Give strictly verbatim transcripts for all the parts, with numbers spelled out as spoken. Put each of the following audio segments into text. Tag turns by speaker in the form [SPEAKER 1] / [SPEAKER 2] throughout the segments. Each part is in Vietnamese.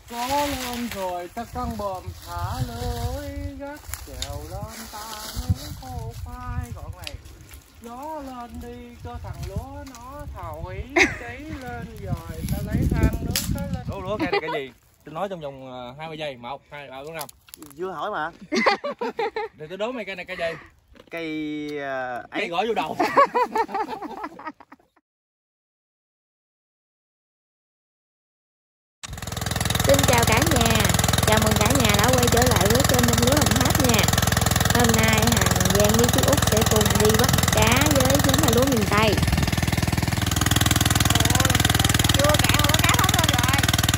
[SPEAKER 1] Có lên rồi ta căng bờm thả lưới gắt chèo lên ta nướng khô khoai. Còn này gió lên đi cho thằng lúa nó thổi cháy lên rồi ta lấy than nước cái lên. Lúa lúa cây này cái gì? Tôi nói trong vòng hai mươi giây. Một, hai, ba, bốn, năm.
[SPEAKER 2] Chưa hỏi mà.
[SPEAKER 1] Thì tôi đố mày cây này cây gì?
[SPEAKER 2] Cây uh,
[SPEAKER 1] cây gõ vô đầu.
[SPEAKER 3] Xin chào cả nhà, chào mừng cả nhà đã quay trở lại với kênh Nông Lúa Đồng Tháp nha. Hôm nay Hằng, Giang với chú Út sẽ cùng đi bắt cá với nhóm hai lúa miền Tây. Chưa cạn mà bắt cá không lên rồi.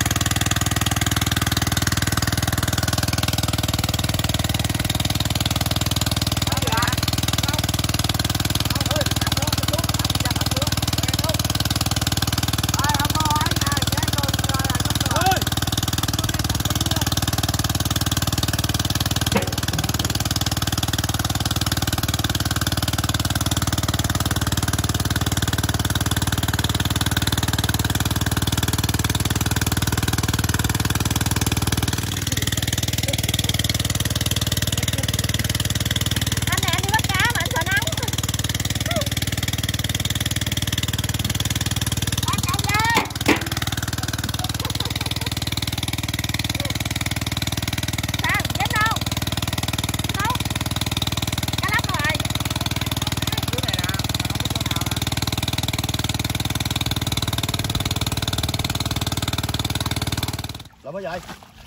[SPEAKER 2] Mới vậy.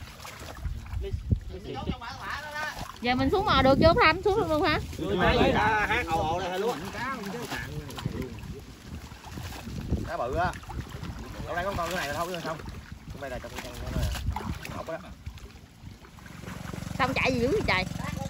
[SPEAKER 3] Giờ mình xuống mò được chưa Thanh? Xuống được luôn hả?
[SPEAKER 2] Hát ồ ồ đây hai lúa. Cá bự á. Ở đây có con cái này là thôi không? Hôm nay là trong trong nó nè. Học á.
[SPEAKER 3] Xong chạy gì dữ vậy trời?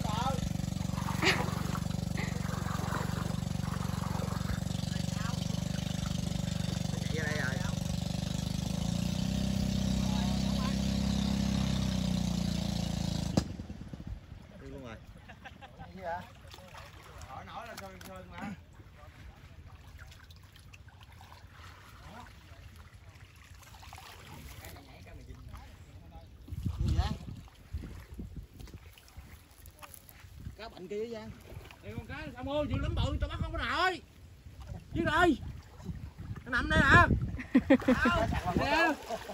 [SPEAKER 2] Cá bệnh kia Giang.
[SPEAKER 1] Đây con cá sao ơi, dữ lắm bự, tao bắt không có nổi. Chứ đây. Nó nằm đây hả? Nè.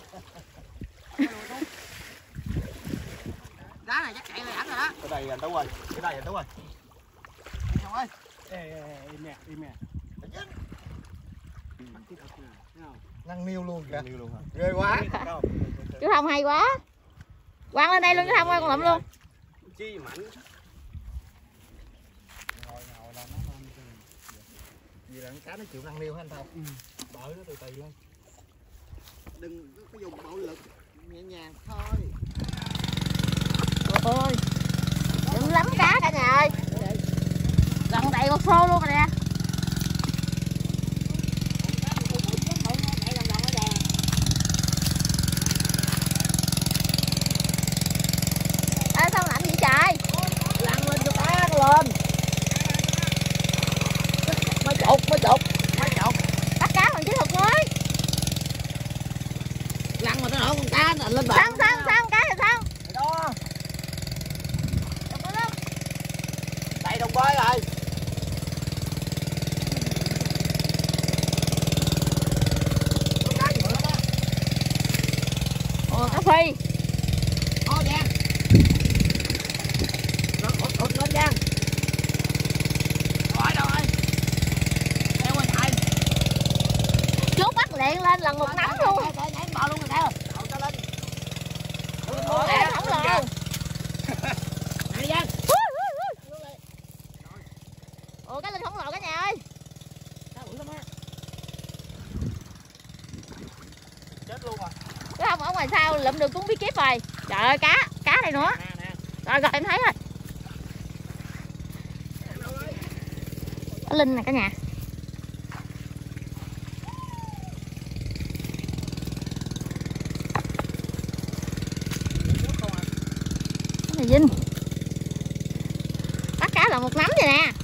[SPEAKER 1] Đá này chắc chạy lại ảnh rồi đó.
[SPEAKER 2] Cái đây anh Tú ơi, cái đây anh Tú ơi.
[SPEAKER 1] Không ơi. Ê im nè, im nè.
[SPEAKER 2] Năng niêu luôn kìa. Ghê quá.
[SPEAKER 3] Chú Thông hay quá. Quăng lên đây luôn chú Thông ơi, con lụm luôn.
[SPEAKER 1] Chi mạnh.
[SPEAKER 2] Vì là cá nó chịu năng niêu hả anh Thông? Ừ. Đợi nó từ từ lên. Đừng có dùng bạo lực, nhẹ nhàng thôi.
[SPEAKER 3] Ôi, đừng lắm cá cả nhà ơi. Gần đầy một xô luôn rồi nè. Ê sao lạnh vậy trời?
[SPEAKER 2] Lăn lên cho cá nó lên. Mới chột, mới chột, mới chột.
[SPEAKER 3] Bắt cá bằng kỹ thuật mới.
[SPEAKER 2] Lăn mà nó nổi con cá nó lên bờ.
[SPEAKER 3] Sao sao sao cá rồi sao?
[SPEAKER 2] Đó. Đây đồng bơi rồi.
[SPEAKER 3] Ồ cá phi.
[SPEAKER 2] Ô Giang. Nó ụt ụt lên Giang. Rồi đâu rồi. Theo rồi thầy.
[SPEAKER 3] Chú bắt liền lên lần một nắm luôn.
[SPEAKER 2] Nhảy bò luôn rồi theo. Đậu cho lên.
[SPEAKER 3] Ồ nè khổng lồ.
[SPEAKER 2] Này Giang.
[SPEAKER 3] Ồ cá linh khổng lồ cả nhà ơi.
[SPEAKER 2] Chết luôn rồi.
[SPEAKER 3] Cái Không ở ngoài sau lụm được cũng bí kíp rồi. Trời ơi cá, cá này nữa.
[SPEAKER 2] Nè nè.
[SPEAKER 3] Rồi rồi em thấy rồi. Cá linh nè cả nhà. Cái này Vinh. Bắt cá là một nắm vậy nè.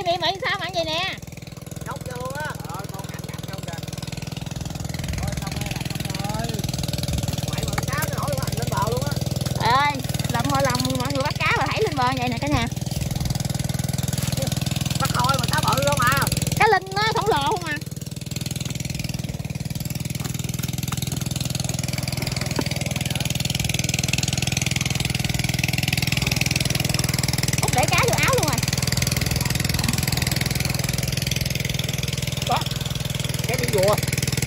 [SPEAKER 3] niệm ở sao mà vậy nè.
[SPEAKER 2] Chốc vô luôn á. Rồi con cạnh cạnh không kìa. Rồi xong rồi là xong rồi. Ngoại bờ cá nó nổi lên bờ luôn á.
[SPEAKER 3] Trời ơi, lòng mọi lòng mọi người bắt cá mà thấy lên bờ vậy nè cả nhà.
[SPEAKER 2] Bắt thôi mà cá bự luôn mà.
[SPEAKER 3] Cá linh nó khổng lồ không à. Út để cá vô áo luôn rồi.
[SPEAKER 2] Đó. Cái miếng rùa.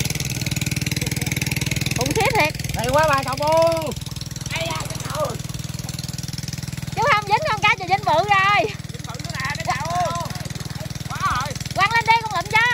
[SPEAKER 3] Khủng khiếp thiệt.
[SPEAKER 2] Hay quá bà cậu bu. Ây da, cái cậu.
[SPEAKER 3] Chú không dính con cá trời vinh bự rồi.
[SPEAKER 2] Dính bự nữa nè, cái cậu. Quá rồi.
[SPEAKER 3] Quăng lên đi con lụm cho.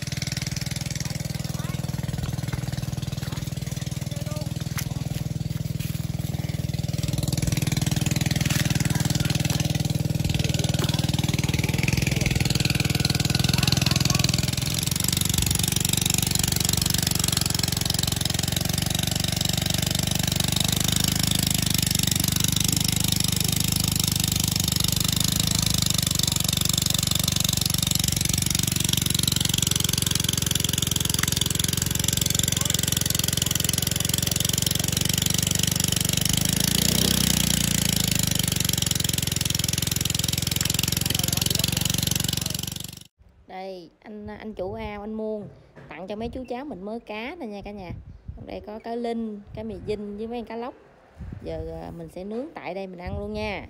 [SPEAKER 3] Đây anh anh chủ ao anh Muôn tặng cho mấy chú cháu mình mớ cá nè nha cả nhà. Đây có cá linh, cá mì dinh với mấy con cá lóc. Giờ mình sẽ nướng tại đây mình ăn luôn nha.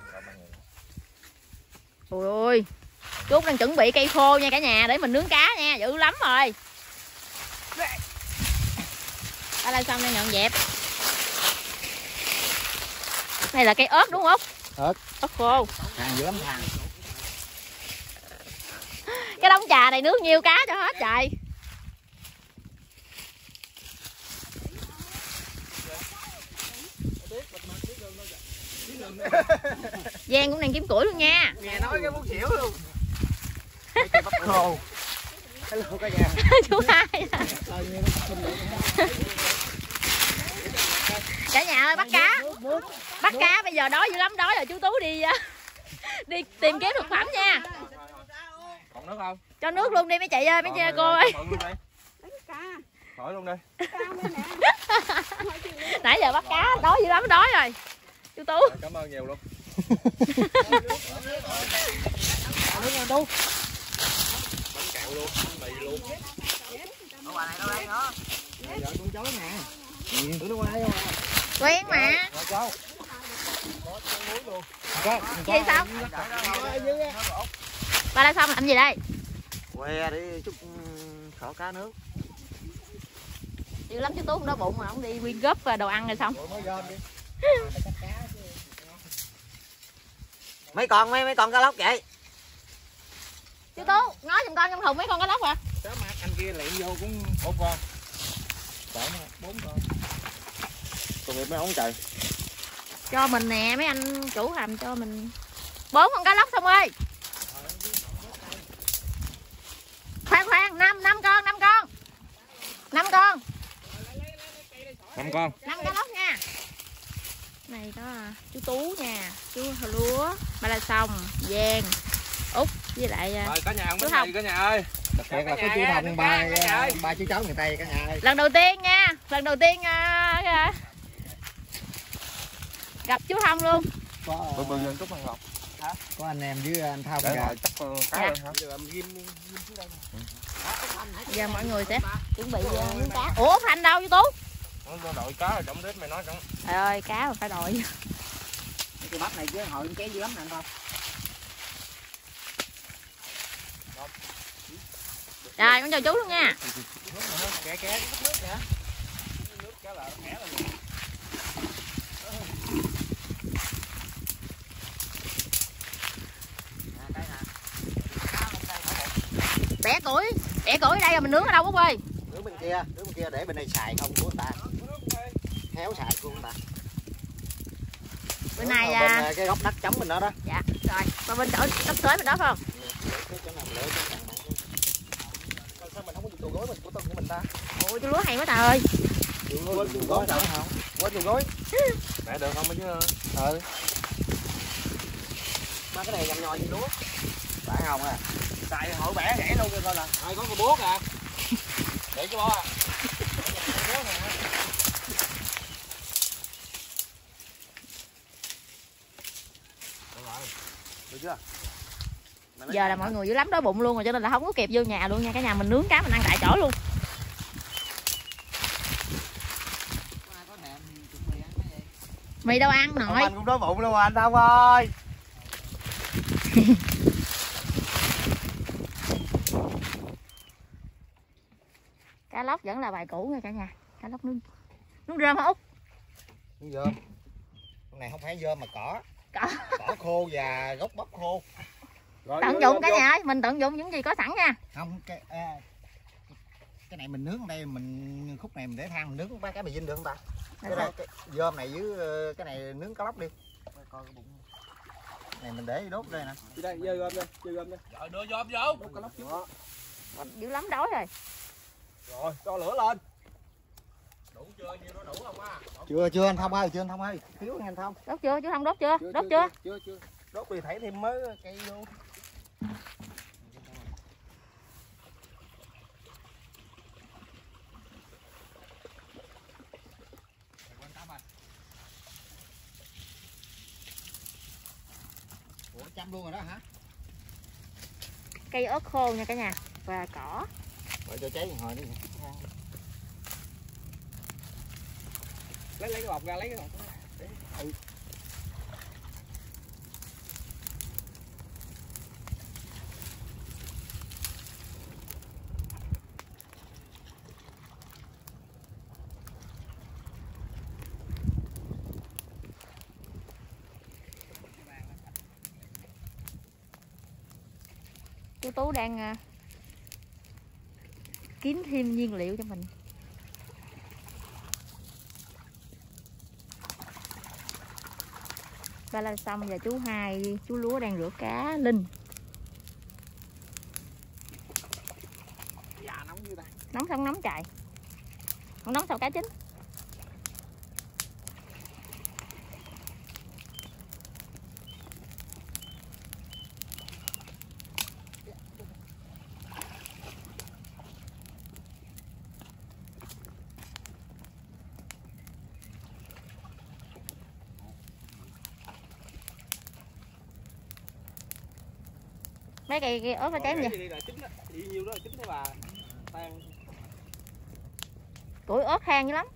[SPEAKER 3] Ôi ôi, chú đang chuẩn bị cây khô nha cả nhà để mình nướng cá nha, dữ lắm rồi. Ở đây xong đang dọn dẹp. Này là cây ớt đúng không?
[SPEAKER 2] Ớt.
[SPEAKER 3] Ớt khô.
[SPEAKER 2] Hàng dữ lắm hàng.
[SPEAKER 3] Cái đống trà này nước nhiêu cá cho hết trời. Giang cũng đang kiếm củi luôn nha.
[SPEAKER 2] Nghe nói cái muốn xỉu luôn. Cái bắp khô. Hello cả nhà.
[SPEAKER 3] Chú hai. Cả nhà ơi bắt cá. Bắt cá bây giờ đói dữ lắm, đói rồi chú Tú đi đi tìm kiếm thực phẩm nha.
[SPEAKER 1] Còn nước không?
[SPEAKER 3] Cho nước luôn đi mấy chị ơi, mấy chị cô ơi.
[SPEAKER 1] Hỏi luôn đi.
[SPEAKER 3] Nãy giờ bắt cá đói dữ lắm, đói rồi. Chú Tú.
[SPEAKER 1] Cảm ơn nhiều luôn.
[SPEAKER 2] Đâu?
[SPEAKER 1] Bánh kẹo luôn, bánh mì luôn.
[SPEAKER 2] Ở ngoài này đâu đây nữa? Giờ con cháu nè. Tụi nó qua đây không?
[SPEAKER 3] Quen mà.
[SPEAKER 2] Rồi cháu.
[SPEAKER 3] Gì sao? Ba đã xong làm gì đây?
[SPEAKER 2] Que đi chút khổ cá nước.
[SPEAKER 3] Dữ lắm chú Tú không đói bụng mà ông đi quyên góp đồ ăn rồi xong.
[SPEAKER 2] Mấy con mấy mấy con cá lóc vậy?
[SPEAKER 3] Chú Tú nói giùm con trong thùng mấy con cá lóc à?
[SPEAKER 2] Đó mà anh kia lẹn vô cũng bốn con. Bốn bốn con. Còn mấy ống trời.
[SPEAKER 3] Cho mình nè, mấy anh chủ hầm cho mình bốn con cá lóc xong ơi. Khoan khoan, năm năm con, năm con. năm con.
[SPEAKER 1] năm con.
[SPEAKER 3] năm cá lóc nha. Này đó chú Tú nha, chú Lúa, Ba La Sông, Giang, Út với lại
[SPEAKER 1] Rồi cả nhà ăn
[SPEAKER 3] chú
[SPEAKER 1] bánh mì cả nhà ơi.
[SPEAKER 2] Đặc biệt là có chú Thông ba ba chú cháu người Tây cả nhà ơi.
[SPEAKER 3] lần đầu tiên nha, lần đầu tiên uh, gặp chú Thông luôn.
[SPEAKER 2] Có
[SPEAKER 1] Bữa bữa giờ chúc mừng Ngọc.
[SPEAKER 2] hả? Có anh em với anh Thông
[SPEAKER 1] Để
[SPEAKER 2] kìa.
[SPEAKER 1] hỏi chắc cá
[SPEAKER 3] Dạ.
[SPEAKER 1] lên hả?
[SPEAKER 3] Giờ mọi người sẽ chuẩn bị uh, nướng cá. Ủa Thành đâu chú Tú?
[SPEAKER 1] Nó đội cá rồi trọng đít mày nói trọng.
[SPEAKER 3] Trời ơi cá mà phải đội.
[SPEAKER 2] Cái bắp này chứ hồi kéo dữ lắm nè anh Thông.
[SPEAKER 3] Rồi con chào chú luôn nha.
[SPEAKER 2] Kẻ kẻ nước kìa.
[SPEAKER 1] Nước cá là khẽ là
[SPEAKER 3] Bẻ củi, bẻ củi ở đây rồi mình nướng ở đâu Út ơi?
[SPEAKER 2] Nướng bên kia, nướng bên kia để bên này xài không của người ta. Khéo xài của người ta.
[SPEAKER 3] Bên này
[SPEAKER 2] bên
[SPEAKER 3] à...
[SPEAKER 2] cái góc đất trống bên đó đó.
[SPEAKER 3] Dạ, rồi, và bên chỗ đất xới bên đó phải không?
[SPEAKER 2] Cái chỗ nào lỡ chỗ nào sao mình không có dùng đồ gối mình của tuần của mình ta.
[SPEAKER 3] Ôi chú Lúa hay quá trời ơi.
[SPEAKER 2] Quên dùng gối sao không? Quên dùng gối.
[SPEAKER 1] mẹ được không chứ?
[SPEAKER 2] Ừ. Ba cái này nhầm nhòi gì lúa. Ba không à.
[SPEAKER 1] Tại hội bẻ gãy luôn coi là. Rồi có cái búa kìa. Để cho bó à. Búa nè. Được chưa?
[SPEAKER 3] Giờ là mọi người dữ lắm đói bụng luôn rồi cho nên là không có kịp vô nhà luôn nha cả nhà, mình nướng cá mình ăn tại chỗ luôn. Mì đâu ăn nội.
[SPEAKER 2] Anh cũng đói bụng luôn anh Thông ơi.
[SPEAKER 3] Cá lóc vẫn là bài cũ nha cả nhà. Cá lóc nướng nướng rơm hả Út?
[SPEAKER 2] Nướng rơm. Con này không phải rơm mà cỏ.
[SPEAKER 3] Cỏ.
[SPEAKER 2] Cỏ khô và gốc bắp khô.
[SPEAKER 1] Rồi,
[SPEAKER 3] Tận
[SPEAKER 1] vô,
[SPEAKER 3] dụng
[SPEAKER 1] vô,
[SPEAKER 3] cả
[SPEAKER 1] vô.
[SPEAKER 3] nhà ơi, mình tận dụng những gì có sẵn nha.
[SPEAKER 2] Không cái à, cái này mình nướng ở đây, mình khúc này mình để than mình nướng ba cái mì dinh được không ta? Cái, đây, cái rơm này với cái này nướng cá lóc đi. Coi cái bụng này mình để đốt đây nè.
[SPEAKER 1] Đi đây, dơ gom đây, dơ gom đây. Rồi đưa gom vô. Đốt cá lóc trước.
[SPEAKER 3] Dữ lắm đói rồi.
[SPEAKER 1] Rồi, cho lửa lên. Đủ chưa? Nhiêu nó đủ không á?
[SPEAKER 2] Chưa chưa anh Thông ơi, chưa anh Thông ơi. Thiếu anh Thông.
[SPEAKER 3] Đốt chưa? Chú Thông đốt chưa?
[SPEAKER 1] Chưa,
[SPEAKER 3] Đốt
[SPEAKER 1] chưa,
[SPEAKER 3] chưa?
[SPEAKER 1] Chưa, chưa. Đốt đi thảy thêm mới cây vô.
[SPEAKER 2] Ủa chăm luôn rồi đó hả?
[SPEAKER 3] Cây ớt khô nha cả nhà và cỏ.
[SPEAKER 2] Rồi cho cháy hồi đi.
[SPEAKER 1] Lấy lấy cái bọc ra, lấy cái bọc ra. Ừ.
[SPEAKER 3] Chú Tú đang uh, kiếm thêm nhiên liệu cho mình. Ba la xong và chú Hai, chú Lúa đang rửa cá linh.
[SPEAKER 1] Dạ nóng như đây.
[SPEAKER 3] Nóng xong nóng chạy. Không nóng sao cá chín. Mấy cây, cây ớt nó cháy vậy?
[SPEAKER 1] Đi là chín đó, đi nhiêu đó là chín đó bà. Tan.
[SPEAKER 3] Củi ớt than dữ lắm.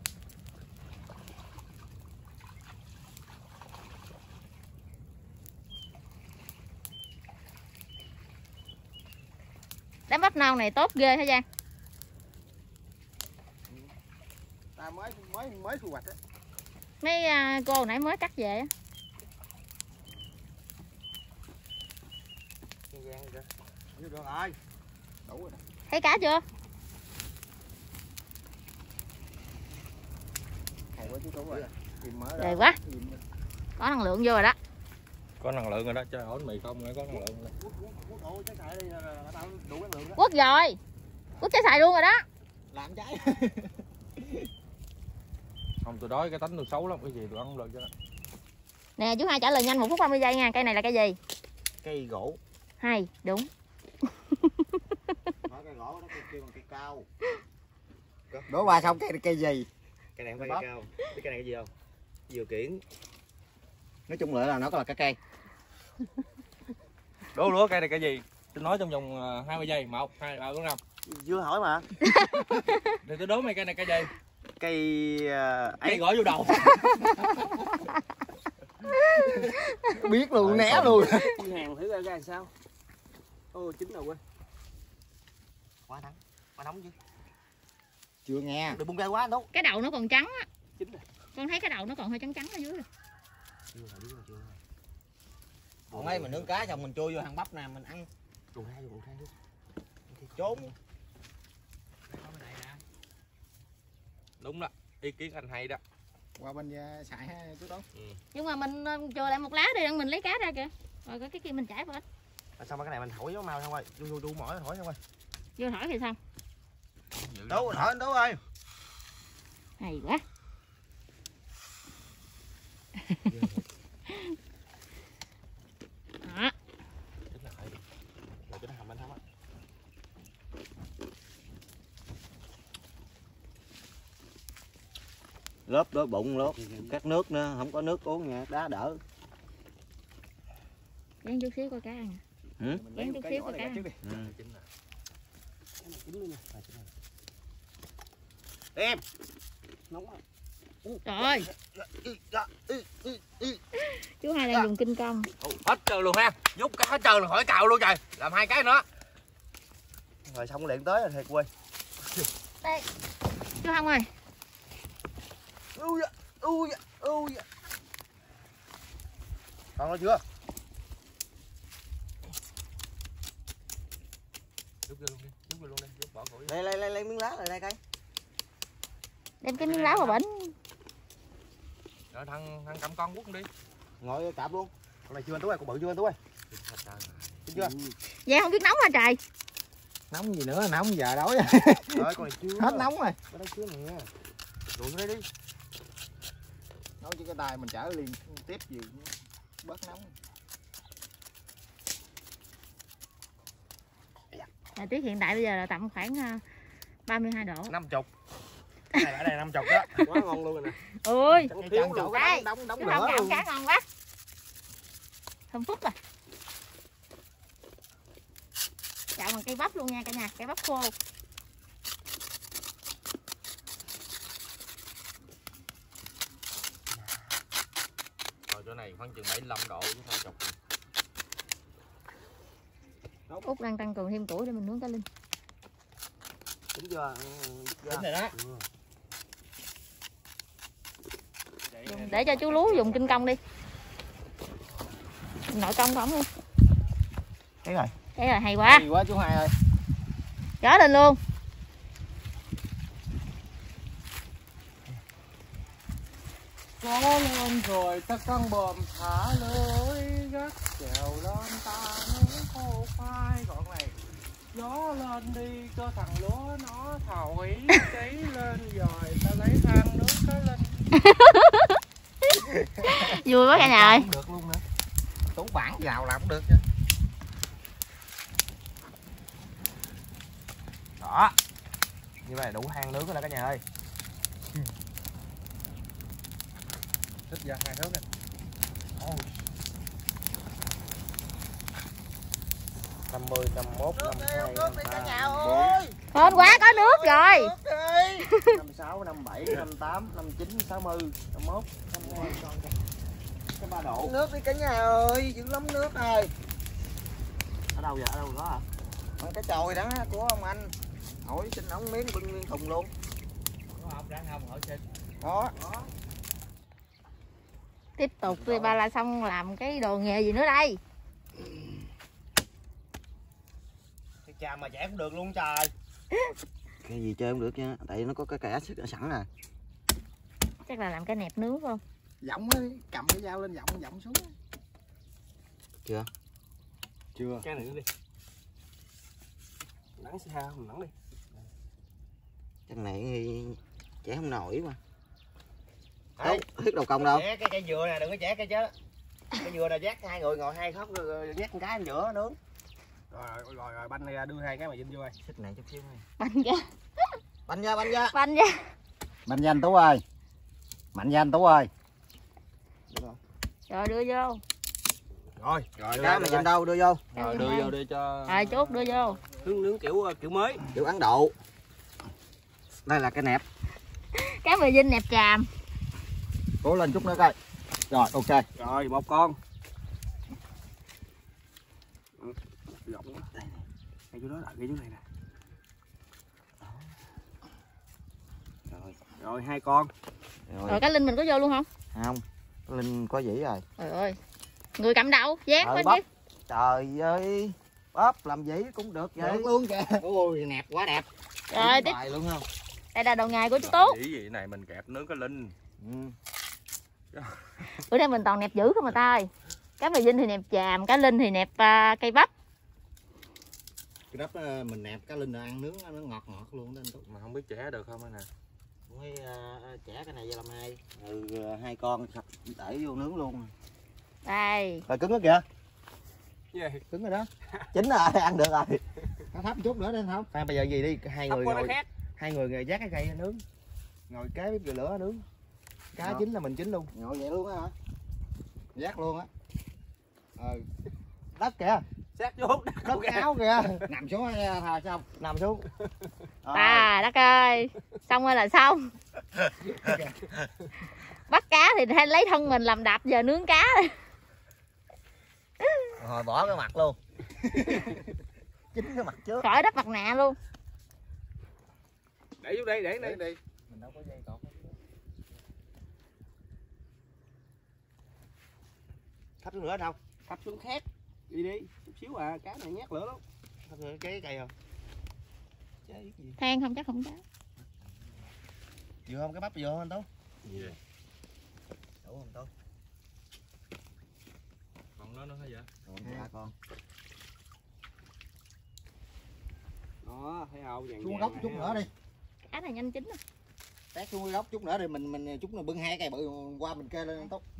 [SPEAKER 3] Đám bắp non này tốt ghê hả Giang?
[SPEAKER 2] Ta mới mới mới thu hoạch á.
[SPEAKER 3] Mấy uh, cô nãy mới cắt về á.
[SPEAKER 2] Được rồi. Đủ rồi.
[SPEAKER 3] Thấy cá chưa?
[SPEAKER 2] Hồi chú Tú rồi.
[SPEAKER 3] Đẹp quá. Có năng lượng vô rồi đó.
[SPEAKER 1] Có năng lượng rồi đó, chơi ổn mì không nữa có năng lượng rồi.
[SPEAKER 3] Quất rồi. Quất trái xài luôn rồi đó.
[SPEAKER 2] Làm trái.
[SPEAKER 1] Không tôi đói cái tánh tôi xấu lắm, cái gì tôi ăn không được cho đó.
[SPEAKER 3] Nè chú Hai trả lời nhanh một phút ba mươi giây nha. Cây này là cây gì?
[SPEAKER 2] Cây gỗ.
[SPEAKER 3] Hay, đúng.
[SPEAKER 2] Nói cây gỗ nó kêu bằng cây cao. Đổ qua xong cây cây gì?
[SPEAKER 1] Cây này không phải cây cao. Biết cây này cái gì không? Dừa kiển.
[SPEAKER 2] Nói chung lại là nó có là cái cây.
[SPEAKER 1] Đố lúa cây này cây gì? Tôi nói trong vòng hai mươi giây. một, hai, ba, bốn, năm.
[SPEAKER 2] Chưa hỏi mà.
[SPEAKER 1] Thì tôi đố mày cây này cây gì?
[SPEAKER 2] Cây uh,
[SPEAKER 1] Cây gõ vô đầu.
[SPEAKER 2] Biết luôn, né luôn.
[SPEAKER 1] Hàng thử ra ra sao? Ô chín rồi quên.
[SPEAKER 2] Quá nắng, quá nóng chứ. Chưa nghe. Đừng bung ra quá đâu.
[SPEAKER 3] Cái đầu nó còn trắng á.
[SPEAKER 1] Chín rồi.
[SPEAKER 3] Con thấy cái đầu nó còn hơi trắng trắng ở dưới rồi.
[SPEAKER 2] Chưa rồi, chưa rồi, chưa rồi. Còn ấy mình nướng cá xong mình chui vô hàng bắp nè, mình ăn. Trùng hai vô, trùng hai vô. Trốn.
[SPEAKER 1] Đúng đó, ý kiến anh hay đó.
[SPEAKER 2] Qua bên xài ha chú Tú.
[SPEAKER 1] Ừ.
[SPEAKER 3] Nhưng mà mình chờ lại một lá đi, mình lấy cá ra kìa. Rồi cái kia mình chải vào.
[SPEAKER 2] À, xong cái này mình thổi giống mau không ơi. Đu đu đu mỏi thổi không ơi.
[SPEAKER 3] Vô thổi thì sao?
[SPEAKER 2] Đu thổi anh Tú ơi.
[SPEAKER 3] Hay quá. Đó.
[SPEAKER 2] lớp đói bụng lớp cắt nước nữa, không có nước uống nha, đá đỡ.
[SPEAKER 3] Dán chút xíu coi cá ăn.
[SPEAKER 2] Ừ?
[SPEAKER 3] Dán chút xíu coi cá ăn.
[SPEAKER 2] Ừ.
[SPEAKER 1] Em nóng rồi.
[SPEAKER 3] Trời ơi, chú Hai đang dùng kinh công.
[SPEAKER 1] Hết trơn luôn ha, giúp cái hết trơn là khỏi cạo luôn trời, làm hai cái nữa
[SPEAKER 2] Rồi xong liền tới rồi thiệt quê.
[SPEAKER 3] Đây chú Hồng ơi.
[SPEAKER 2] Ui da, ui da, ui da. Còn nó chưa?
[SPEAKER 1] Giúp vô luôn đi, giúp vô luôn đi, giúp bỏ củi.
[SPEAKER 2] Lấy lấy lấy lấy miếng lá lại đây coi.
[SPEAKER 3] Đem cái miếng lá vào bển.
[SPEAKER 1] Rồi thằng thằng cầm con quất đi.
[SPEAKER 2] Ngồi cạp luôn. Con này chưa anh Tú ơi, con bự chưa anh Tú ơi. Đúng chưa?
[SPEAKER 3] Dạ không biết nóng hả trời.
[SPEAKER 2] Nóng gì nữa, nóng giờ đói.
[SPEAKER 1] Rồi con này chưa.
[SPEAKER 2] Hết nóng rồi.
[SPEAKER 1] Ở đây chưa nè. Rụi đây đi.
[SPEAKER 2] Nấu chứ cái tay mình chở liền tiếp gì bớt nóng.
[SPEAKER 3] Thời tiết hiện tại bây giờ là tầm khoảng ba mươi hai độ.
[SPEAKER 1] năm mươi. Cái này ở đây năm mươi đó. Quá ngon luôn rồi nè.
[SPEAKER 3] Ôi,
[SPEAKER 2] Cái chân chỗ cái đóng đóng
[SPEAKER 3] đóng
[SPEAKER 2] lửa luôn.
[SPEAKER 3] cá ngon quá. Thơm phức à. Chạo bằng cây bắp luôn nha cả nhà, cây bắp khô.
[SPEAKER 1] Rồi chỗ này khoảng chừng bảy mươi lăm độ chứ sao chục.
[SPEAKER 3] Út đang tăng cường thêm củi để mình nướng cá linh.
[SPEAKER 2] Đúng chưa?
[SPEAKER 1] Đúng rồi đó.
[SPEAKER 3] Để cho chú Lú dùng kinh công đi. Nội công của ổng luôn.
[SPEAKER 2] Thấy rồi.
[SPEAKER 3] Thế rồi hay quá.
[SPEAKER 2] Hay quá chú Hai ơi.
[SPEAKER 3] Chó lên luôn.
[SPEAKER 1] Có lên rồi ta căng bờm thả lưới gắt chèo lên ta nướng khô khoai gọn này. Gió lên đi cho thằng lúa nó thổi cháy lên rồi ta lấy than nướng cái lên.
[SPEAKER 3] Vui quá cả nhà ơi.
[SPEAKER 2] Được luôn nữa. Tú bản vào làm cũng được chứ.
[SPEAKER 1] Đó. Như vậy là đủ than nướng rồi đó cả nhà ơi. Thích ra hai thớt này. năm mươi, năm mươi mốt, năm mươi hai, năm mươi ba,
[SPEAKER 3] Hên quá có nước rồi.
[SPEAKER 2] năm mươi sáu, năm mươi bảy, năm mươi tám, năm mươi chín, sáu mươi, năm mươi mốt, năm mươi hai còn cái ba độ. Nước đi cả nhà ơi, dữ lắm nước rồi. Ở đâu vậy? Ở đâu đó hả? Ở cái chòi đó của ông anh. Hỏi xin ống miếng bưng miếng thùng luôn.
[SPEAKER 1] có học đang không hỏi xin.
[SPEAKER 2] Đó. Đó.
[SPEAKER 3] Tiếp tục đi ba la xong làm cái đồ nghề gì nữa đây?
[SPEAKER 1] Cái cha mà trẻ cũng được luôn trời.
[SPEAKER 2] Cái gì chơi cũng được nha, tại nó có cái cây axit ở sẵn nè.
[SPEAKER 3] Chắc là làm cái nẹp nướng phải không?
[SPEAKER 2] Giọng á, cầm cái dao lên giọng giọng xuống. Chưa? Chưa.
[SPEAKER 1] Cái này nữa đi. Nắng xa không nắng đi.
[SPEAKER 2] Cái này trẻ không nổi mà.
[SPEAKER 1] Đâu,
[SPEAKER 2] hết đầu công đâu.
[SPEAKER 1] Chẻ cái cây dừa nè, đừng có chẻ cái chứ. Cái dừa này dắt hai người ngồi hai khóc rồi dắt một cái giữa nướng. Rồi rồi rồi, rồi banh ra đưa hai cái mà dinh vô ơi.
[SPEAKER 2] Xích này chút xíu này.
[SPEAKER 3] Banh ra.
[SPEAKER 2] Banh ra, banh ra.
[SPEAKER 3] Banh ra.
[SPEAKER 2] Banh ra anh Tú ơi. Mạnh ra anh Tú ơi.
[SPEAKER 3] Rồi đưa vô.
[SPEAKER 1] Rồi, rồi
[SPEAKER 2] cái mà dinh đâu đưa vô.
[SPEAKER 1] Rồi đưa vô đi cho.
[SPEAKER 3] Rồi chốt đưa vô.
[SPEAKER 1] Nướng nướng kiểu kiểu mới.
[SPEAKER 2] Kiểu Ấn Độ. Đây là cái nẹp.
[SPEAKER 3] Cá mè dinh nẹp tràm.
[SPEAKER 2] Cố lên chút nữa coi. Rồi ok.
[SPEAKER 1] Rồi một con. Rộng quá. Đây này. Ngay chỗ đó là cái chỗ này nè. Rồi, rồi hai con.
[SPEAKER 2] Rồi,
[SPEAKER 3] Rồi cá linh mình có vô luôn không?
[SPEAKER 2] không. Linh có dĩ rồi.
[SPEAKER 3] Trời ơi. Người cầm đầu, dán
[SPEAKER 2] Trời,
[SPEAKER 3] bên
[SPEAKER 2] bắp.
[SPEAKER 3] dưới.
[SPEAKER 2] Trời ơi. Bóp làm dĩ cũng được vậy. Được luôn kìa.
[SPEAKER 1] Ôi nẹp quá đẹp.
[SPEAKER 3] Rồi tiếp.
[SPEAKER 2] Bài luôn không?
[SPEAKER 3] Đây là đồ nghề của chú Tú.
[SPEAKER 1] Dĩ vậy này mình kẹp nướng cái linh.
[SPEAKER 2] Ừ.
[SPEAKER 3] Bữa nay mình toàn nẹp dữ không mà ta ơi. Cá mè dinh thì nẹp tràm, cá linh thì nẹp uh, cây bắp.
[SPEAKER 2] Cái đắp mình nẹp cá linh ăn nướng nó ngọt ngọt luôn đó anh Tú.
[SPEAKER 1] Mà không biết chẻ được không nè.
[SPEAKER 2] Mới uh, chẻ cái này ra làm hai. Ừ, hai con sạch để vô nướng luôn.
[SPEAKER 3] Đây.
[SPEAKER 2] Rồi cứng đó kìa.
[SPEAKER 1] Yeah.
[SPEAKER 2] Cứng rồi đó. Chín rồi, ăn được rồi. Nó thấp một chút nữa đi không? Phan bây giờ gì đi, hai người ngồi hai người dắt cái cây nướng. Ngồi kế bếp lửa nướng.
[SPEAKER 1] cá chín là mình chín luôn.
[SPEAKER 2] Ngồi vậy luôn á hả? Giác luôn á. Ờ. Đất kìa.
[SPEAKER 1] Xét vô đất,
[SPEAKER 2] Đất áo kìa. Nằm xuống thà xong.
[SPEAKER 1] nằm xuống.
[SPEAKER 3] À đất ơi, xong rồi là xong. Bắt cá thì hay lấy thân mình làm đập, giờ nướng cá.
[SPEAKER 2] Rồi bỏ cái mặt luôn. Chính cái mặt trước.
[SPEAKER 3] Khỏi đắp mặt nạ luôn.
[SPEAKER 1] Để vô đây, để đây đi. Mình đâu có dây cột.
[SPEAKER 2] Thắp xuống nữa đâu?
[SPEAKER 1] Thắp xuống khác. Đi đi, chút xíu à, cá này nhát lửa lắm.
[SPEAKER 2] Thắp xuống cái cây không?
[SPEAKER 1] Cháy gì?
[SPEAKER 3] Than không chắc không cháy.
[SPEAKER 2] Vừa không cái bắp vừa không anh Tú?
[SPEAKER 1] Gì vậy?
[SPEAKER 2] Đủ không Tú?
[SPEAKER 1] Còn nó nữa hả vậy?
[SPEAKER 2] Còn dạ con.
[SPEAKER 1] Đó, thấy không? Vàng
[SPEAKER 2] Xuống
[SPEAKER 1] vàng
[SPEAKER 2] gốc
[SPEAKER 1] này
[SPEAKER 2] chút
[SPEAKER 1] thấy
[SPEAKER 2] nữa
[SPEAKER 1] không?
[SPEAKER 2] đi.
[SPEAKER 3] Cá này nhanh chín á.
[SPEAKER 2] Tét xuống cái gốc chút nữa đi, mình mình chút nữa bưng hai cây bự qua mình kê lên anh Tú.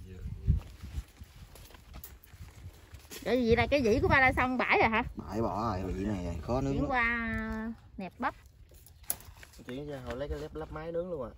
[SPEAKER 3] Cái gì là cái dĩ của ba đã xong bãi rồi hả?
[SPEAKER 2] Bãi bỏ rồi, vị này khó nướng
[SPEAKER 3] Chuyển
[SPEAKER 2] lắm.
[SPEAKER 3] qua nẹp bắp.
[SPEAKER 2] Chuyển ra hồi lấy cái lắp lắp máy nướng luôn à.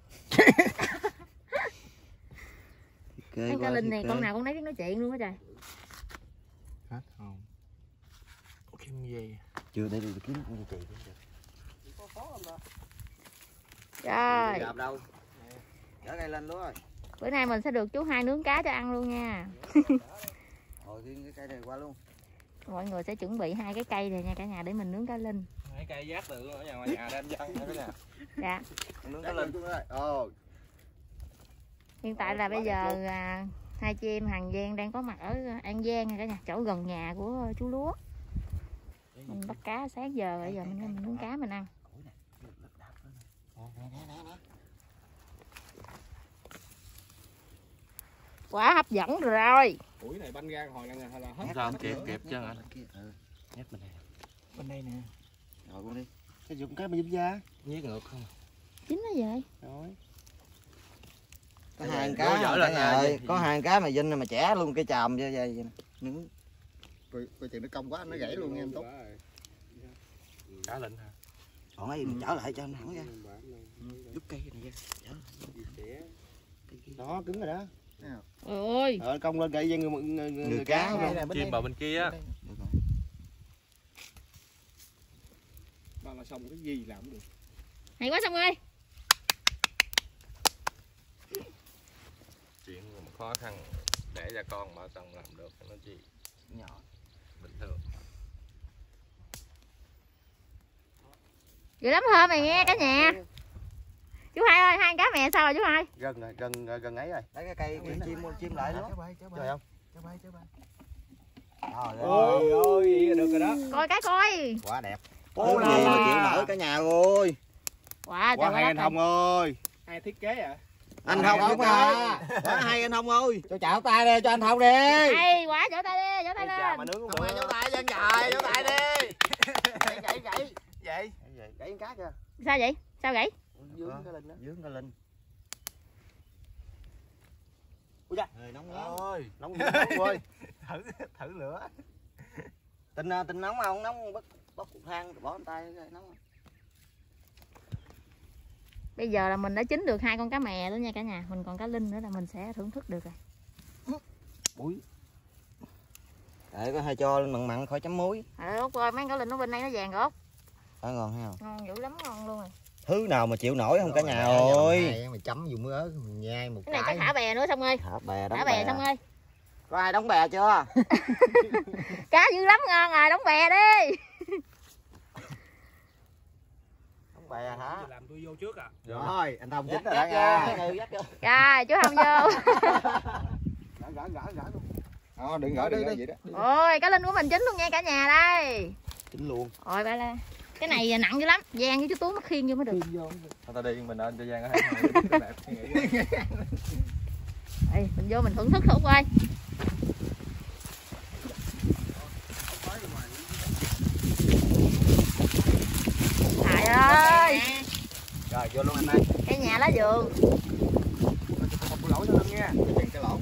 [SPEAKER 3] Cái cá linh này con nào con nấy biết nói chuyện luôn á trời.
[SPEAKER 1] Hết không? Có kiếm gì?
[SPEAKER 2] Chưa để được kiếm con chị cũng được.
[SPEAKER 1] Có khó không ta?
[SPEAKER 3] Rồi,
[SPEAKER 2] Gặp đâu? Gỡ cây lên luôn rồi.
[SPEAKER 3] bữa nay mình sẽ được chú Hai nướng cá cho ăn luôn nha.
[SPEAKER 2] Rồi cái cây này qua luôn.
[SPEAKER 3] Mọi người sẽ chuẩn bị hai cái cây này nha cả nhà để mình nướng cá linh.
[SPEAKER 1] Hai cây giác từ ở nhà ngoài nhà đem dân nha cả nhà.
[SPEAKER 3] Dạ.
[SPEAKER 2] Nướng cái lên. Ồ.
[SPEAKER 3] Hiện tại là bây giờ à, hai chị em Hằng Giang đang có mặt ở An Giang nha cả nhà, chỗ gần nhà của chú Lúa. Mình bắt cá sáng giờ, bây giờ mình mình nướng cá mình ăn. Quá hấp dẫn rồi.
[SPEAKER 1] Củi này banh ra hồi là là hết.
[SPEAKER 4] Sao kẹp kẹp chân hả?
[SPEAKER 2] Nhét bên này.
[SPEAKER 1] Bên đây nè.
[SPEAKER 2] Rồi con đi. Cái dụng cái mà giúp da.
[SPEAKER 4] Nhét ngược không?
[SPEAKER 3] Chín nó vậy.
[SPEAKER 1] Rồi.
[SPEAKER 2] Có hai cá
[SPEAKER 4] dở lên
[SPEAKER 2] ơi, có hai cá mà vinh mà chẻ luôn cái chòm vậy vậy nướng. Coi coi chừng nó cong quá nó gãy luôn nha anh Tốt.
[SPEAKER 4] Cá linh hả?
[SPEAKER 2] Còn ấy mình trở lại cho anh thẳng ra. Đúc cây này ra. Đó cứng rồi đó.
[SPEAKER 3] Ôi.
[SPEAKER 1] Ờ cong lên cây người, người, người,
[SPEAKER 2] Người cá
[SPEAKER 1] không?
[SPEAKER 4] Chim bờ bên kia á.
[SPEAKER 1] Ba là xong cái gì làm cũng được.
[SPEAKER 3] Hay quá Xong ơi.
[SPEAKER 4] Chuyện mà khó khăn để cho con mà xong làm được nó chi
[SPEAKER 2] Nhỏ.
[SPEAKER 4] bình thường.
[SPEAKER 3] Dữ lắm thơm mày nghe cả nhà. Chú Hai ơi, hai cá mè sao rồi chú Hai?
[SPEAKER 1] Gần rồi, gần gần ấy rồi.
[SPEAKER 2] Lấy cái cây cái chim chim lại luôn.
[SPEAKER 1] Trời không?
[SPEAKER 2] Trời
[SPEAKER 1] Ôi ôi vậy là được rồi đó.
[SPEAKER 3] Coi cái coi.
[SPEAKER 2] Quá đẹp.
[SPEAKER 3] Ô
[SPEAKER 2] Thứ
[SPEAKER 3] là
[SPEAKER 2] gì mà
[SPEAKER 3] là.
[SPEAKER 2] chịu nổi cả nhà ơi.
[SPEAKER 3] Quá
[SPEAKER 1] Quá
[SPEAKER 3] trời
[SPEAKER 1] hay
[SPEAKER 3] quá
[SPEAKER 1] anh
[SPEAKER 3] đất
[SPEAKER 1] Thông ơi. Hay thiết kế à?
[SPEAKER 2] Anh Thông không à. Quá hay anh Thông ơi. Cho chào tay đi cho anh Thông đi.
[SPEAKER 3] hay quá, vỗ tay đi, vỗ tay
[SPEAKER 1] Chà mà
[SPEAKER 3] lên.
[SPEAKER 1] nướng
[SPEAKER 2] Không ai vỗ tay dân trời, vỗ tay đi. Gãy gãy gãy.
[SPEAKER 1] Vậy.
[SPEAKER 2] Gãy cá kìa.
[SPEAKER 3] Sao vậy? Sao vậy?
[SPEAKER 1] Dướng cái linh đó.
[SPEAKER 2] Dướng cái linh.
[SPEAKER 1] Ui da.
[SPEAKER 2] Rồi nóng lắm.
[SPEAKER 1] Ôi, nóng nóng ơi.
[SPEAKER 2] Thử thử lửa. Tinh tinh nóng không? Nóng bắt bóc cục than bỏ lên tay nóng.
[SPEAKER 3] Bây giờ là mình đã chín được hai con cá mè đó nha cả nhà. Mình còn cá linh nữa là mình sẽ thưởng thức được rồi.
[SPEAKER 2] Ui. Để có hơi cho lên mặn mặn khỏi chấm muối.
[SPEAKER 3] À, Út ơi, mấy cá linh nó bên đây nó vàng rồi Út.
[SPEAKER 2] Đó ngon thấy không?
[SPEAKER 3] Ngon dữ lắm, ngon luôn rồi.
[SPEAKER 2] Thứ nào mà chịu nổi không cả nhà ơi. Mày chấm dùng ớt mình nhai một
[SPEAKER 3] Cái này
[SPEAKER 2] cái.
[SPEAKER 3] chắc thả bè nữa Xong ơi.
[SPEAKER 2] Thả bè đóng
[SPEAKER 3] Thả
[SPEAKER 2] bè.
[SPEAKER 3] bè Xong ơi.
[SPEAKER 2] Có ai đóng bè chưa?
[SPEAKER 3] Cá dữ lắm, ngon rồi, đóng bè đi.
[SPEAKER 2] Đóng bè hả?
[SPEAKER 1] Làm tôi vô trước à.
[SPEAKER 2] Rồi, anh Thông chính rồi đó nha.
[SPEAKER 3] Rồi, chú Thông vô.
[SPEAKER 1] Gã gã gã gã luôn.
[SPEAKER 2] Ờ, đừng gỡ đi đi.
[SPEAKER 3] Ôi, cá linh của mình chín luôn nha cả nhà đây.
[SPEAKER 2] Chính luôn.
[SPEAKER 3] Ôi ba la. Cái này nặng dữ lắm, Giang với chú Tú mất khiên vô mới được.
[SPEAKER 4] Thôi ta đi mình lên cho Giang cái thấy đẹp suy nghĩ.
[SPEAKER 3] Ê, mình vô mình thưởng thức thử coi. Trời ơi.
[SPEAKER 2] Rồi vô luôn anh ơi.
[SPEAKER 3] Cái nhà lá vườn.
[SPEAKER 1] Một lỗi cho Linh nha.
[SPEAKER 2] Cái lỗ.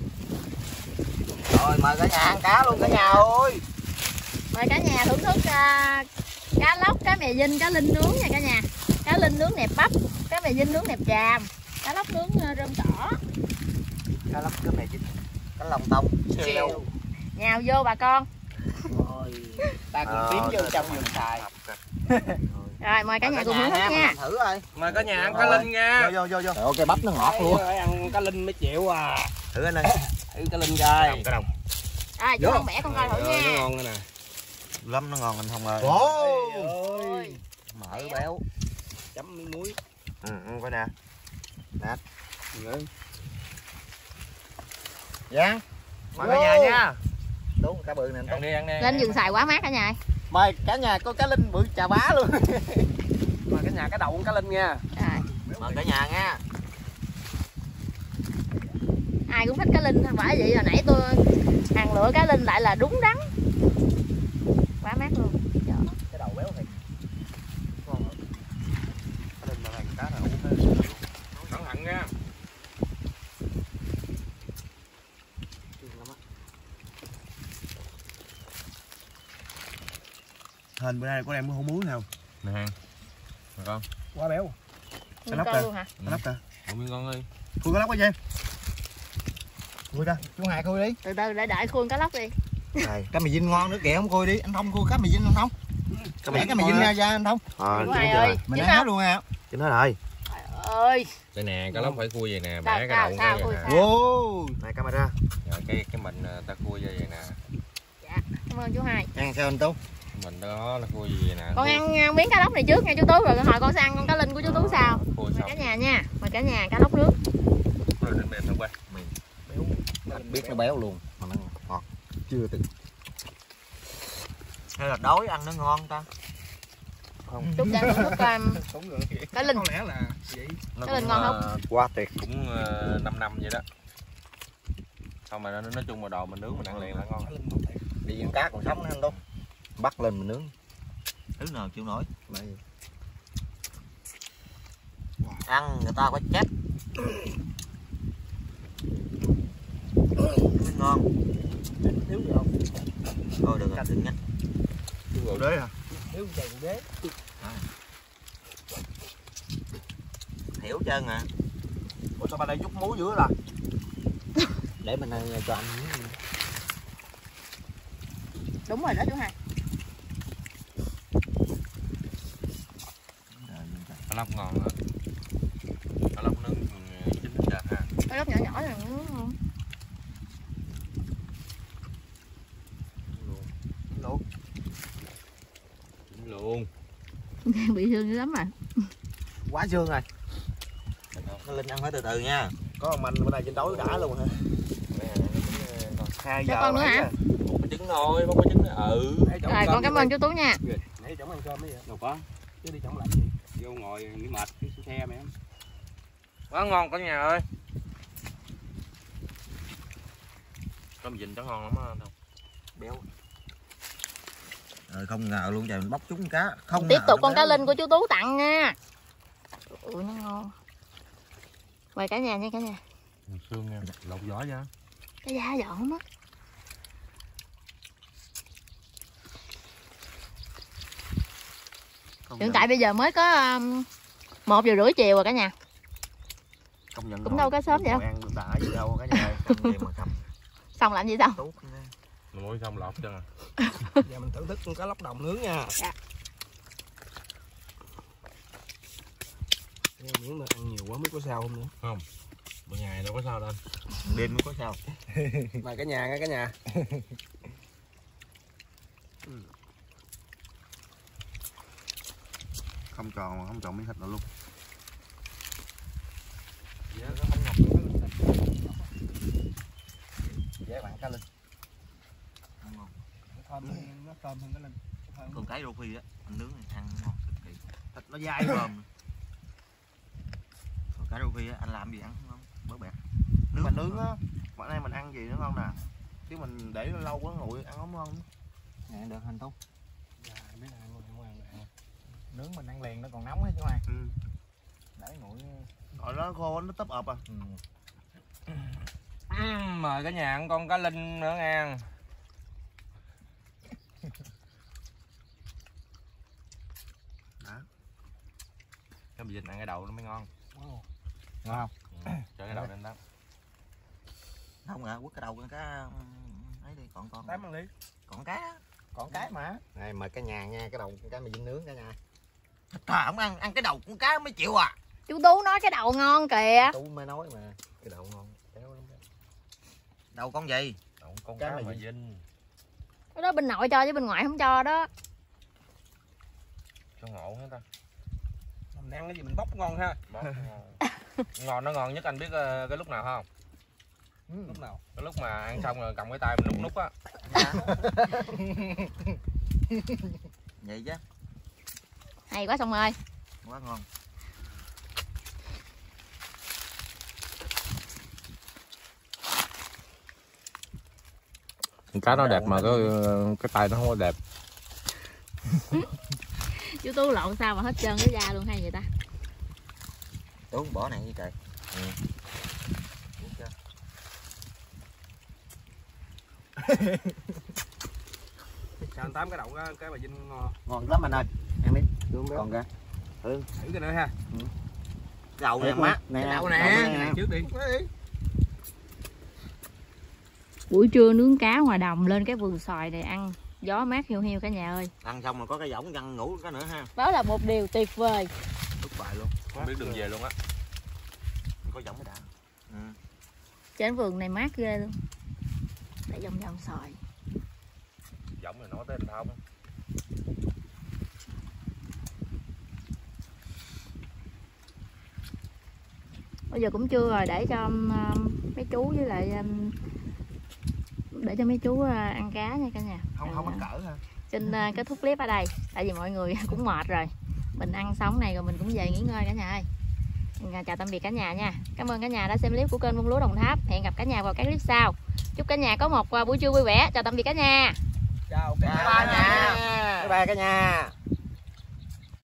[SPEAKER 2] Rồi mời cả nhà ăn cá luôn cả nhà ơi.
[SPEAKER 3] Mời cả nhà thưởng thức uh, cá lóc, cá mè dinh, cá linh nướng nha cả nhà. Cá linh nướng nẹp bắp, cá mè dinh nướng nẹp tràm. Cá lóc nướng rơm cỏ.
[SPEAKER 2] Cá lóc cái này chứ. Cá lòng tông. Treo.
[SPEAKER 3] Nhào vô bà con.
[SPEAKER 1] Rồi, ta cũng tiến vô trong vườn xài.
[SPEAKER 3] Rồi mời cả nhà cùng thưởng thức nha.
[SPEAKER 2] Thử rồi.
[SPEAKER 1] Mời cả nhà ăn cá linh nha.
[SPEAKER 2] Vô vô vô vô. Cái bắp nó ngọt luôn.
[SPEAKER 1] Ăn cá linh mới chịu à.
[SPEAKER 2] Thử anh ơi.
[SPEAKER 1] Thử cá linh coi.
[SPEAKER 4] Cái đồng.
[SPEAKER 3] À, chú Thông bẻ con coi thử nha.
[SPEAKER 1] Nó ngon rồi nè.
[SPEAKER 2] Lắm nó ngon anh Thông ơi.
[SPEAKER 1] Ôi.
[SPEAKER 2] Mỡ béo.
[SPEAKER 1] Chấm miếng muối.
[SPEAKER 2] Ừ, ừ coi nè. Nè. Dạ. Mời cả nhà nha. Đúng cá bự nè.
[SPEAKER 4] Ăn đi ăn đi.
[SPEAKER 3] Lên vườn xài quá mát cả nhà.
[SPEAKER 2] Mời cả nhà có cá linh bự chà bá luôn.
[SPEAKER 1] Mời cả nhà cá đậu cá linh nha.
[SPEAKER 3] Rồi.
[SPEAKER 2] Mời cả nhà nha.
[SPEAKER 3] Ai cũng thích cá linh không phải vậy, hồi nãy tôi hàng lựa cá linh lại là đúng đắn. Quá mát luôn. Trời.
[SPEAKER 2] Cái đầu béo thiệt. Ngon rồi. Cá linh mà thành cá nào cũng thế.
[SPEAKER 4] Cẩn thận nha.
[SPEAKER 2] Hên bữa nay có đem cái hũ muối nào.
[SPEAKER 4] Nè hàng. Mà con.
[SPEAKER 1] Quá béo.
[SPEAKER 3] Nguyên
[SPEAKER 2] lóc
[SPEAKER 3] con
[SPEAKER 2] kìa.
[SPEAKER 3] luôn hả?
[SPEAKER 2] Cá lóc kìa.
[SPEAKER 4] Một miếng con ơi.
[SPEAKER 2] Khui cá lóc cái gì? Khui ra, chú Hà khui đi.
[SPEAKER 3] Từ từ để đợi khuôn cá lóc đi.
[SPEAKER 2] Này, cá mì dinh ngon nữa kìa, không khui đi. Anh Thông khui cá mì dinh anh Thông. Cá mì, cá mì dinh ra ra anh Thông.
[SPEAKER 3] Ờ, Chú Hải ơi,
[SPEAKER 2] mình
[SPEAKER 3] chín
[SPEAKER 2] ăn hết
[SPEAKER 3] không?
[SPEAKER 2] luôn à. Chín hết rồi.
[SPEAKER 3] Trời ơi.
[SPEAKER 4] Đây nè, cá lóc phải khui vậy nè,
[SPEAKER 3] Sao,
[SPEAKER 4] bẻ cái
[SPEAKER 3] sao,
[SPEAKER 4] đầu
[SPEAKER 3] sao,
[SPEAKER 4] cái
[SPEAKER 3] khui
[SPEAKER 4] vậy nè.
[SPEAKER 3] sao?
[SPEAKER 2] Wow. Này camera.
[SPEAKER 4] Rồi cái cái mình ta khui vậy nè.
[SPEAKER 3] Dạ, cảm ơn chú Hai.
[SPEAKER 2] Ăn sao anh Tú?
[SPEAKER 4] Mình đó là khui vậy nè.
[SPEAKER 3] Con ăn miếng cá lóc này trước nha chú Tú, rồi hồi con sẽ ăn con cá linh của chú Tú sau.
[SPEAKER 4] Khui
[SPEAKER 3] Mời
[SPEAKER 4] xong.
[SPEAKER 3] cả nhà nha, mời cả nhà cá lóc nước.
[SPEAKER 4] Rồi lên mềm thôi quay.
[SPEAKER 2] Anh biết nó béo luôn mà nó ngọt. Chưa từng. Hay là đói ăn nó ngon ta? Không.
[SPEAKER 3] Chúc cho thưởng thức um, cá linh.
[SPEAKER 1] Có lẽ là vậy.
[SPEAKER 4] Nó
[SPEAKER 3] Cái linh
[SPEAKER 4] cũng,
[SPEAKER 3] ngon không?
[SPEAKER 4] ờ,
[SPEAKER 2] Quá tuyệt.
[SPEAKER 4] cũng uh, năm năm vậy đó. Không mà nó nói chung là đồ mình nướng mình ăn liền là ngon.
[SPEAKER 2] Đi con cá còn sống nữa anh Tú. Bắt lên mình nướng. Thứ nào chịu nổi. Đây. Ăn người ta phải chết. Ngon.
[SPEAKER 1] Thiếu gì không?
[SPEAKER 2] Thôi được rồi, đừng nhắc.
[SPEAKER 4] Thiếu
[SPEAKER 2] Đế hả?
[SPEAKER 1] Thiếu chày đế.
[SPEAKER 2] Hiểu trơn à. Ủa sao bà đây chút muối dưới là? Để mình cho anh.
[SPEAKER 3] Đúng rồi đó chú Hai.
[SPEAKER 4] cá lóc ngon đó. Cá lóc nướng chín giờ ha.
[SPEAKER 3] Cá lóc nhỏ nhỏ này nướng không?
[SPEAKER 2] Luôn.
[SPEAKER 4] Chín luôn.
[SPEAKER 3] Bị thương dữ lắm à.
[SPEAKER 2] Quá dương rồi. Nó Linh ăn phải từ từ nha. Có ông anh bữa nay trên đói đã luôn hả? Hai
[SPEAKER 3] Cho
[SPEAKER 2] giờ
[SPEAKER 3] con nữa hả?
[SPEAKER 4] Một cái trứng thôi, bóc cái trứng nữa. Ừ.
[SPEAKER 3] Rồi con cảm ơn chú Tú nha.
[SPEAKER 1] Nãy chồng ăn cơm ấy vậy. Đâu có. Chứ đi chồng làm gì? Vô ngồi nghỉ mệt cái xe mày em.
[SPEAKER 4] Quá ngon cả nhà ơi. Cơm vịnh chắc ngon lắm á không?
[SPEAKER 2] Béo. Rồi không ngờ luôn trời mình bóc trúng cá. Không
[SPEAKER 3] Tiếp
[SPEAKER 2] ngờ
[SPEAKER 3] tục
[SPEAKER 2] nó
[SPEAKER 3] con cá
[SPEAKER 2] béo.
[SPEAKER 3] linh của chú Tú tặng nha. Ui nó ngon. Mời cả nhà nha cả nhà.
[SPEAKER 4] Xương nha, lột vỏ ra.
[SPEAKER 3] Cái da giòn á. Hiện tại bây giờ mới có um, một giờ rưỡi chiều rồi cả nhà.
[SPEAKER 2] Công nhận
[SPEAKER 3] Cũng đâu có sớm vậy đâu.
[SPEAKER 2] ăn đã gì đâu cả nhà ơi. Cầm gì mà cầm.
[SPEAKER 3] Xong làm gì xong?
[SPEAKER 2] Tốt.
[SPEAKER 4] Muối xong lột chân à.
[SPEAKER 1] Giờ mình thưởng thức con cá lóc đồng nướng nha.
[SPEAKER 3] Dạ.
[SPEAKER 1] Miếng mà ăn nhiều quá mới có sao không nữa.
[SPEAKER 4] Không. Bữa ngày đâu có sao đâu.
[SPEAKER 2] Đêm mới có sao.
[SPEAKER 1] Mời cả nhà nha cả nhà.
[SPEAKER 2] Không tròn mà không tròn miếng thịt nào luôn. Dễ bạn cá linh. Ngon.
[SPEAKER 1] Thơm hơn, nó thơm hơn cái linh.
[SPEAKER 2] Còn cái rô phi á, anh nướng này ăn ngon cực kỳ. Thịt nó dai bờm. Còn cái rô phi á, anh làm gì ăn không? Bớ bẹt. Nướng mà nướng á, bữa nay mình ăn gì nữa không nè? Chứ mình để nó lâu quá nguội ăn không ngon. Nè được hành tốt.
[SPEAKER 1] Dạ, biết ăn luôn, không ăn được.
[SPEAKER 2] Nướng mình ăn liền nó còn nóng hết chứ mày. Ừ. Để nguội. Rồi nó khô nó tấp ập à. Ừ.
[SPEAKER 4] Uhm, mời cả nhà ăn con cá linh nữa nha.
[SPEAKER 2] Đó.
[SPEAKER 4] Cái bị dịch ăn cái đầu nó mới ngon.
[SPEAKER 1] Wow.
[SPEAKER 2] Ngon không?
[SPEAKER 4] Ừ, cho cái đầu lên đó.
[SPEAKER 2] Không à, quất cái đầu con cá ấy đi, còn con
[SPEAKER 1] Tám ăn đi.
[SPEAKER 2] còn cá, còn cái mà. Này mời cả nhà nha, cái đầu con cá mì dinh nướng cả nhà. Trời, không ăn ăn cái đầu con cá mới chịu à.
[SPEAKER 3] Chú Tú nói cái đầu ngon kìa.
[SPEAKER 2] Tú mới nói mà, cái đầu ngon. Đầu con gì?
[SPEAKER 4] Đầu con
[SPEAKER 2] Cá
[SPEAKER 4] cá
[SPEAKER 2] mì
[SPEAKER 4] mà
[SPEAKER 2] dinh.
[SPEAKER 4] dinh.
[SPEAKER 3] Cái đó bên nội cho chứ bên ngoài không cho đó.
[SPEAKER 4] Cho ngộ hết ta.
[SPEAKER 1] Mình ăn cái gì mình bóc ngon ha.
[SPEAKER 4] Bó ngon. Ngon nó ngon nhất anh biết uh, cái lúc nào không?
[SPEAKER 2] Ừ.
[SPEAKER 1] Lúc nào?
[SPEAKER 4] Cái lúc mà ăn xong rồi cầm cái tay mình nút nút á.
[SPEAKER 2] Dạ. Vậy chứ.
[SPEAKER 3] Hay quá Song ơi.
[SPEAKER 2] Quá ngon.
[SPEAKER 4] Cá nó đẹp mà cái cái tay nó không có đẹp.
[SPEAKER 3] Chú Tú lộn sao mà hết trơn cái da luôn hay vậy ta?
[SPEAKER 2] Tú bỏ này đi trời. Ừ.
[SPEAKER 1] Sao anh Tám cái đậu cái, cái mà dinh ngon.
[SPEAKER 2] Ngon lắm anh ơi. Ăn đi. Còn kìa. Ừ.
[SPEAKER 1] Thử cái nữa ha.
[SPEAKER 2] Ừ. Đậu nè má. Nè, đậu nè.
[SPEAKER 1] Cái này trước đi.
[SPEAKER 3] Buổi trưa nướng cá ngoài đồng lên cái vườn xoài này ăn gió mát hiu hiu cả nhà ơi.
[SPEAKER 2] Ăn xong rồi có cái võng răng ngủ cái nữa ha.
[SPEAKER 3] Đó là một điều tuyệt vời.
[SPEAKER 2] Tốt bài luôn.
[SPEAKER 4] Không biết đường về luôn á.
[SPEAKER 2] Có võng mới đã. Ừ.
[SPEAKER 3] Trên vườn này mát ghê luôn. Để vòng vòng xoài.
[SPEAKER 4] Giọng này nói tới anh Thông.
[SPEAKER 3] Bây giờ cũng trưa rồi, để cho um, mấy chú với lại um, để cho mấy chú uh, ăn cá nha cả nhà.
[SPEAKER 2] Không không ăn cỡ ha.
[SPEAKER 3] Xin uh, kết thúc clip ở đây, tại vì mọi người cũng mệt rồi. Mình ăn xong này rồi mình cũng về nghỉ ngơi cả nhà ơi. Mình, uh, chào tạm biệt cả nhà nha. Cảm ơn cả nhà đã xem clip của kênh Buôn Lúa Đồng Tháp. Hẹn gặp cả nhà vào các clip sau. Chúc cả nhà có một uh, buổi trưa vui vẻ. Chào tạm biệt cả nhà.
[SPEAKER 1] Chào
[SPEAKER 2] Bye bye nha. Bye bye cả nhà.